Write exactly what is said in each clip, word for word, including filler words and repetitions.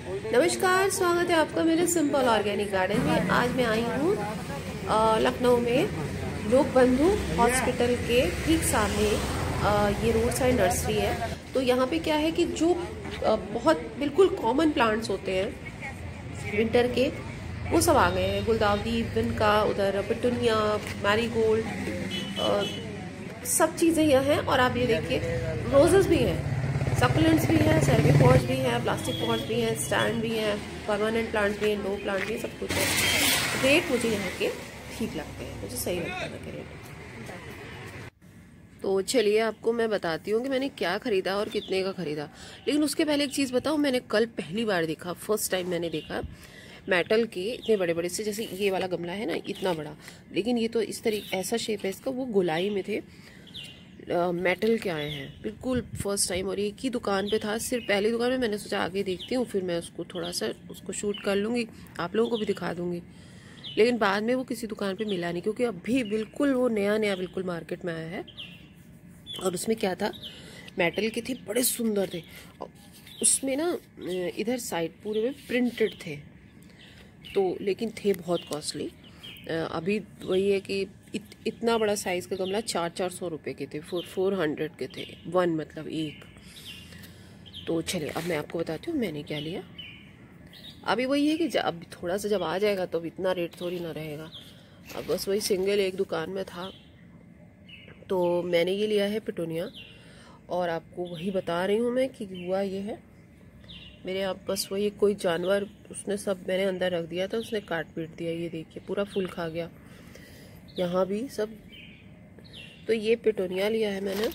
नमस्कार, स्वागत है आपका मेरे सिंपल ऑर्गेनिक गार्डन में। आज मैं आई हूँ लखनऊ में लोक बंधु हॉस्पिटल के ठीक सामने। आ, ये रोड साइड नर्सरी है। तो यहाँ पे क्या है कि जो आ, बहुत बिल्कुल कॉमन प्लांट्स होते हैं विंटर के, वो सब आ गए हैं। गुलदाउदी, बिनका, उधर पिटूनिया, मैरीगोल्ड, सब चीज़ें यहाँ हैं। और आप ये देखिए, रोजेस भी हैं, सकुलेंट्स भी हैं, सेरेमिक पॉट्स भी हैं, प्लास्टिक पॉट्स भी हैं, स्टैंड भी हैं, परमानेंट प्लांट्स भी हैं, लो प्लांट भी हैं, सब कुछ है। रेट मुझे यहाँ के ठीक लगते हैं, मुझे सही लगता है कि रेट। तो चलिए आपको मैं बताती हूँ कि मैंने क्या खरीदा और कितने का खरीदा। लेकिन उसके पहले एक चीज़ बताऊँ, मैंने कल पहली बार देखा, फर्स्ट टाइम मैंने देखा मेटल के इतने बड़े बड़े से, जैसे ये वाला गमला है ना इतना बड़ा, लेकिन ये तो इस तरीके ऐसा शेप है इसका, वो गोलाई में थे, मेटल uh, के आए हैं बिल्कुल फर्स्ट टाइम। और एक ही दुकान पे था, सिर्फ पहली दुकान में। मैंने सोचा आगे देखती हूँ, फिर मैं उसको थोड़ा सा उसको शूट कर लूँगी, आप लोगों को भी दिखा दूँगी। लेकिन बाद में वो किसी दुकान पे मिला नहीं, क्योंकि अभी बिल्कुल वो नया नया बिल्कुल मार्केट में आया है। और उसमें क्या था, मेटल के थे, बड़े सुंदर थे। और उसमें ना इधर साइड पूरे में प्रिंटेड थे, तो लेकिन थे बहुत कॉस्टली। अभी वही है कि इत, इतना बड़ा साइज़ का गमला चार चार सौ रुपये के थे, फोर फोर हंड्रेड के थे, वन मतलब एक। तो चलिए अब मैं आपको बताती हूँ मैंने क्या लिया। अभी वही है कि जब अब थोड़ा सा जब आ जाएगा तो अब इतना रेट थोड़ी ना रहेगा। अब बस वही सिंगल एक दुकान में था, तो मैंने ये लिया है पिटूनिया। और आपको वही बता रही हूँ मैं कि हुआ ये है, मेरे यहाँ बस वही कोई जानवर, उसने सब मैंने अंदर रख दिया था, उसने काट पीट दिया। ये देखिए पूरा फूल खा गया, यहाँ भी सब। तो ये पिटूनिया लिया है मैंने।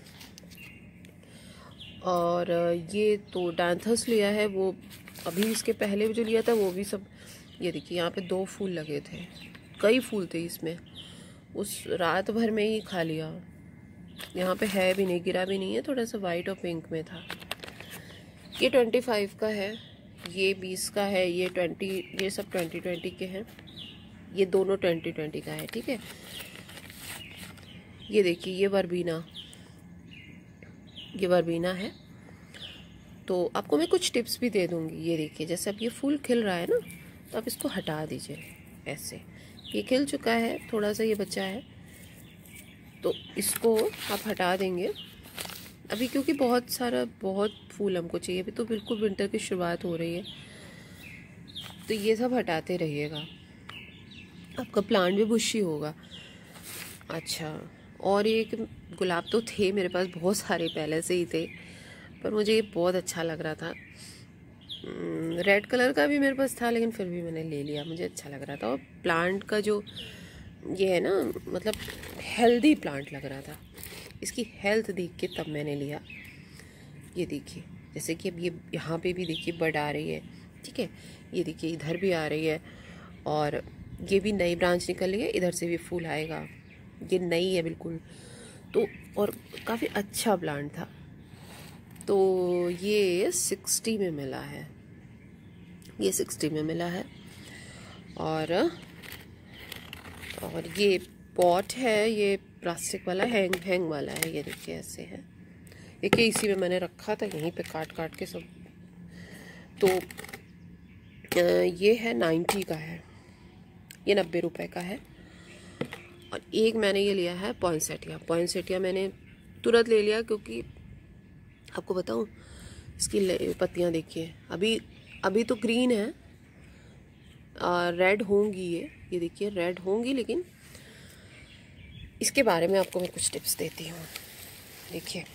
और ये तो डांथस लिया है, वो अभी इसके पहले जो लिया था वो भी सब। ये देखिए यहाँ पे दो फूल लगे थे, कई फूल थे इसमें, उस रात भर में ही खा लिया। यहाँ पे है भी नहीं, गिरा भी नहीं है, थोड़ा सा वाइट और पिंक में था। ये ट्वेंटी फाइव का है, ये बीस का है, ये ट्वेंटी, ये सब ट्वेंटी ट्वेंटी के हैं, ये दोनों ट्वेंटी ट्वेंटी का है, ठीक है। ये देखिए ये वर्बीना, ये वर्बीना है। तो आपको मैं कुछ टिप्स भी दे दूंगी। ये देखिए जैसे अब ये फूल खिल रहा है ना, तो आप इसको हटा दीजिए ऐसे। ये खिल चुका है, थोड़ा सा ये बचा है, तो इसको आप हटा देंगे अभी, क्योंकि बहुत सारा बहुत फूल हमको चाहिए। अभी तो बिल्कुल विंटर की शुरुआत हो रही है, तो ये सब हटाते रहिएगा, आपका प्लांट भी बुशी होगा। अच्छा, और एक गुलाब तो थे मेरे पास, बहुत सारे पहले से ही थे, पर मुझे ये बहुत अच्छा लग रहा था। रेड कलर का भी मेरे पास था, लेकिन फिर भी मैंने ले लिया, मुझे अच्छा लग रहा था। और प्लांट का जो ये है ना, मतलब हेल्दी प्लांट लग रहा था, इसकी हेल्थ देख के तब मैंने लिया। ये देखिए जैसे कि अब ये यहाँ पे भी देखिए बड आ रही है, ठीक है। ये देखिए इधर भी आ रही है, और ये भी नई ब्रांच निकल रही है, इधर से भी फूल आएगा। ये नई है बिल्कुल, तो और काफ़ी अच्छा प्लांट था। तो ये सिक्सटी में मिला है, ये सिक्सटी में मिला है। और और ये पॉट है, ये प्लास्टिक वाला हैंग हैंग वाला है। ये देखिए ऐसे है, देखिए इसी में मैंने रखा था, यहीं पे काट काट के सब। तो ये है नाइन्टी का है, ये नब्बे रुपए का है। और एक मैंने ये लिया है पॉइंसेटिया। पॉइंसेटिया मैंने तुरंत ले लिया, क्योंकि आपको बताऊं इसकी पत्तियां देखिए, अभी अभी तो ग्रीन है, रेड होंगी ये ये देखिए रेड होंगी, लेकिन इसके बारे में आपको मैं कुछ टिप्स देती हूँ। देखिए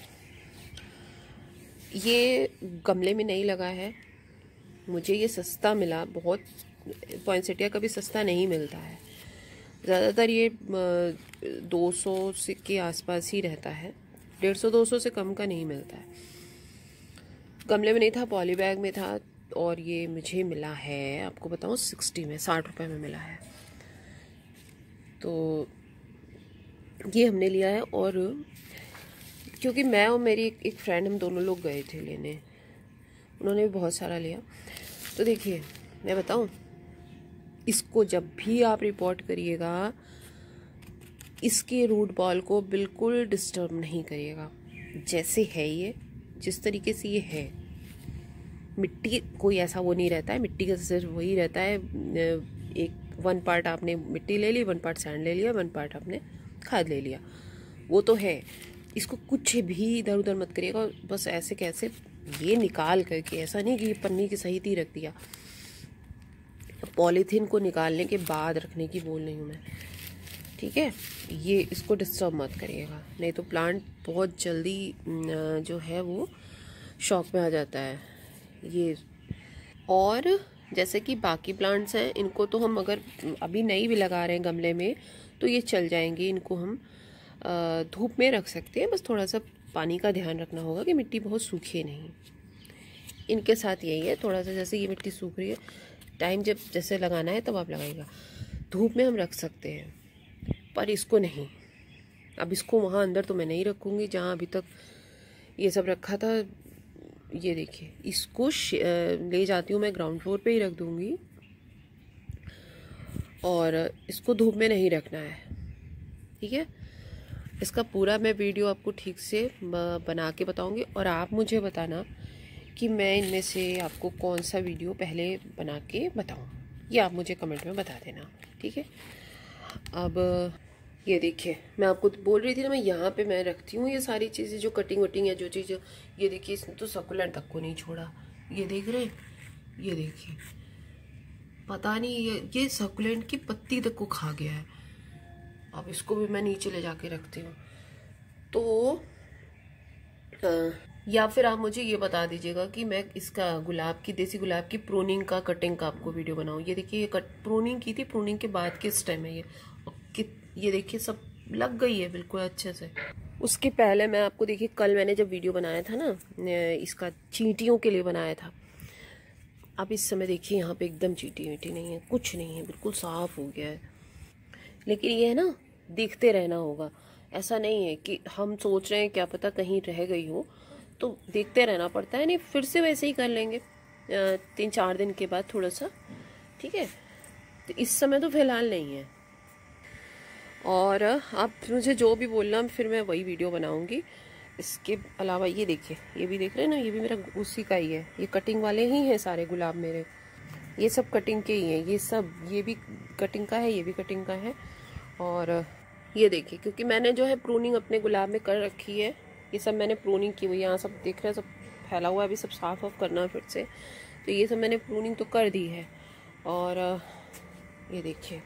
ये गमले में नहीं लगा है, मुझे ये सस्ता मिला बहुत। पॉइंसेटिया कभी सस्ता नहीं मिलता है, ज़्यादातर ये दो सौ के आसपास ही रहता है, डेढ़ सौ दो सौ से कम का नहीं मिलता है। गमले में नहीं था, पॉली बैग में था, और ये मुझे मिला है, आपको बताऊँ, सिक्सटी में, साठ रुपए में मिला है। तो ये हमने लिया है। और क्योंकि मैं और मेरी एक, एक फ्रेंड, हम दोनों लोग गए थे लेने, उन्होंने भी बहुत सारा लिया। तो देखिए मैं बताऊं, इसको जब भी आप रिपोर्ट करिएगा, इसके रूट बॉल को बिल्कुल डिस्टर्ब नहीं करिएगा। जैसे है ये, जिस तरीके से ये है, मिट्टी कोई ऐसा वो नहीं रहता है, मिट्टी का सिर्फ वही रहता है, एक वन पार्ट आपने मिट्टी ले ली, वन पार्ट सैंड ले लिया, वन पार्ट आपने खाद ले लिया, वो तो है। इसको कुछ भी इधर उधर मत करिएगा, बस ऐसे कैसे ये निकाल करके, ऐसा नहीं कि पन्नी की सही थी रख दिया। पॉलीथीन को निकालने के बाद रखने की बोल रही हूँ मैं, ठीक है। ये इसको डिस्टर्ब मत करिएगा, नहीं तो प्लांट बहुत जल्दी जो है वो शॉक में आ जाता है ये। और जैसे कि बाकी प्लांट्स हैं, इनको तो हम अगर अभी नहीं भी लगा रहे हैं गमले में तो ये चल जाएंगे, इनको हम धूप में रख सकते हैं, बस थोड़ा सा पानी का ध्यान रखना होगा कि मिट्टी बहुत सूखे नहीं। इनके साथ यही है, थोड़ा सा जैसे ये मिट्टी सूख रही है, टाइम जब जैसे लगाना है तब आप लगाइएगा। धूप में हम रख सकते हैं पर इसको नहीं। अब इसको वहाँ अंदर तो मैं नहीं रखूँगी जहाँ अभी तक ये सब रखा था। ये देखिए, इसको ले जाती हूँ मैं ग्राउंड फ्लोर पे ही रख दूँगी, और इसको धूप में नहीं रखना है, ठीक है। इसका पूरा मैं वीडियो आपको ठीक से बना के बताऊँगी, और आप मुझे बताना कि मैं इनमें से आपको कौन सा वीडियो पहले बना के बताऊँ, ये आप मुझे कमेंट में बता देना, ठीक है। अब ये देखिए, मैं आपको बोल रही थी ना, मैं यहाँ पे मैं रखती हूँ ये सारी चीज़ें जो कटिंग वटिंग है, जो चीज़। ये देखिए, इसने तो सकुलेंट तक को नहीं छोड़ा, ये देख रहे हैं, ये देखिए, पता नहीं ये ये सकुलेंट की पत्ती तक को खा गया है। अब इसको भी मैं नीचे ले जाके रखती हूँ। तो आ, या फिर आप मुझे ये बता दीजिएगा कि मैं इसका गुलाब की, देसी गुलाब की प्रूनिंग का, कटिंग का आपको वीडियो बनाऊँ। ये देखिए, ये कट प्रूनिंग की थी, प्रूनिंग के बाद किस टाइम है ये, ये देखिए सब लग गई है बिल्कुल अच्छे से। उसके पहले मैं आपको देखिए, कल मैंने जब वीडियो बनाया था ना, इसका चींटियों के लिए बनाया था। अब इस समय देखिए यहाँ पे एकदम चींटी वीटी नहीं है, कुछ नहीं है, बिल्कुल साफ हो गया है। लेकिन ये है ना, देखते रहना होगा, ऐसा नहीं है कि हम सोच रहे हैं क्या पता कहीं रह गई हो, तो देखते रहना पड़ता है। नहीं, फिर से वैसे ही कर लेंगे तीन चार दिन के बाद थोड़ा सा, ठीक है। तो इस समय तो फिलहाल नहीं है। और आप मुझे जो भी बोलना, फिर मैं वही वीडियो बनाऊंगी। इसके अलावा ये देखिए, ये भी देख रहे हैं ना, ये भी मेरा उसी का ही है, ये कटिंग वाले ही हैं सारे गुलाब मेरे, ये सब कटिंग के ही हैं, ये सब, ये भी कटिंग का है, ये भी कटिंग का है। और ये देखिए, क्योंकि मैंने जो है प्रूनिंग अपने गुलाब में कर रखी है, ये सब मैंने प्रूनिंग की हुई, यहाँ सब देख रहे हैं, सब फैला हुआ है, अभी सब साफ ऑफ करना है फिर से, तो ये सब मैंने प्रूनिंग तो कर दी है। और ये देखिए,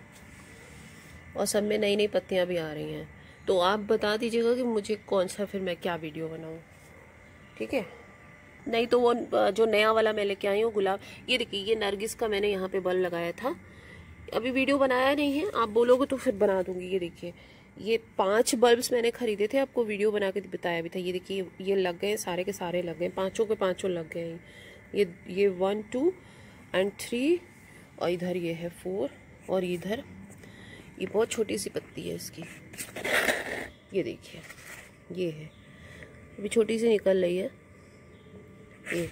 और सब में नई नई पत्तियां भी आ रही हैं। तो आप बता दीजिएगा कि मुझे कौन सा फिर मैं क्या वीडियो बनाऊं, ठीक है। नहीं तो वो जो नया वाला मैं लेके आई हूँ गुलाब, ये देखिए, ये नरगिस का मैंने यहाँ पे बल्ब लगाया था, अभी वीडियो बनाया नहीं है, आप बोलोगे तो फिर बना दूंगी। ये देखिए, ये पांच बल्ब्स मैंने खरीदे थे, आपको वीडियो बना के बताया भी था। ये देखिए, ये लग गए, सारे के सारे लग गए, पांचों के पांचों लग गए। ये ये वन टू एंड थ्री, और इधर ये है फोर, और इधर ये बहुत छोटी सी पत्ती है इसकी, ये देखिए, ये है अभी छोटी सी निकल रही है ये।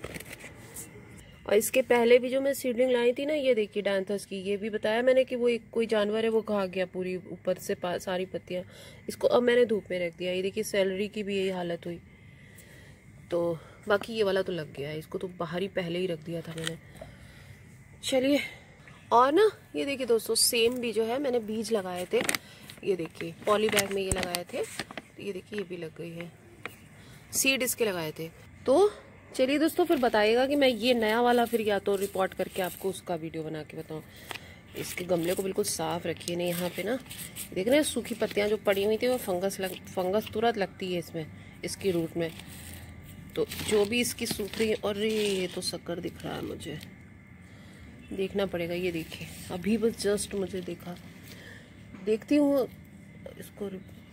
और इसके पहले भी जो मैं सीडलिंग लाई थी ना, ये देखिए डांथस की, ये भी बताया मैंने कि वो एक कोई जानवर है, वो खा गया पूरी ऊपर से सारी पत्तियां। इसको अब मैंने धूप में रख दिया। ये देखिए, सैलरी की भी यही हालत हुई। तो बाकी ये वाला तो लग गया है, इसको तो बाहर ही पहले ही रख दिया था मैंने। चलिए, और ना ये देखिए दोस्तों, सेम भी जो है मैंने बीज लगाए थे, ये देखिए पॉली बैग में ये लगाए थे, तो ये देखिए ये भी लग गई है, सीड इसके लगाए थे। तो चलिए दोस्तों, फिर बताइएगा कि मैं ये नया वाला फिर या तो रिपोर्ट करके आपको उसका वीडियो बना के बताऊँ। इसके गमले को बिल्कुल साफ रखिए। नहीं, यहाँ पे ना देख रहे हैं सूखी पत्तियाँ जो पड़ी हुई थी, वो फंगस लग फंगस तुरंत लगती है इसमें, इसकी रूट में। तो जो भी इसकी सूख रही है, और ये तो शक्कर दिख रहा है मुझे, देखना पड़ेगा। ये देखिए, अभी बस जस्ट मुझे देखा, देखती हूँ इसको,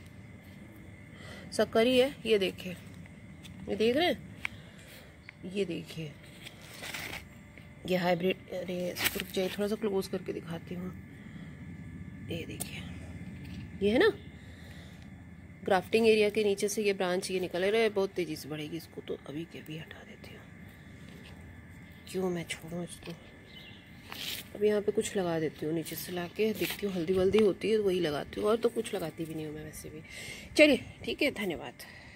शक्कर ही है। ये देखिए, ये देख रहे हैं, ये देखिए, ये हाइब्रिड। अरे रुक जाइए, थोड़ा सा क्लोज करके दिखाती हूँ। ये देखिए, ये है ना ग्राफ्टिंग एरिया के नीचे से ये ब्रांच ये निकल रहा है, बहुत तेजी से बढ़ेगी। इसको तो अभी के अभी हटा देती हूँ, क्यों मैं छोड़ूं इसको। अब यहाँ पे कुछ लगा देती हूँ, नीचे से लाके देखती हूँ हल्दी वल्दी होती है तो वही लगाती हूँ, और तो कुछ लगाती भी नहीं हूँ मैं वैसे भी। चलिए ठीक है, धन्यवाद।